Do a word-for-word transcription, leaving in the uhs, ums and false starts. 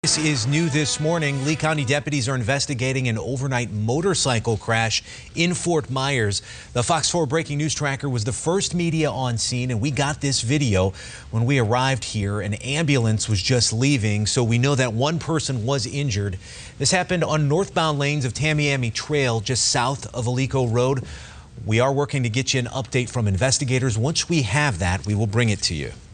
This is new this morning. Lee County deputies are investigating an overnight motorcycle crash in Fort Myers. The Fox four Breaking News Tracker was the first media on scene, and we got this video. When we arrived here, an ambulance was just leaving, so we know that one person was injured. This happened on northbound lanes of Tamiami Trail, just south of Alico Road. We are working to get you an update from investigators. Once we have that, we will bring it to you.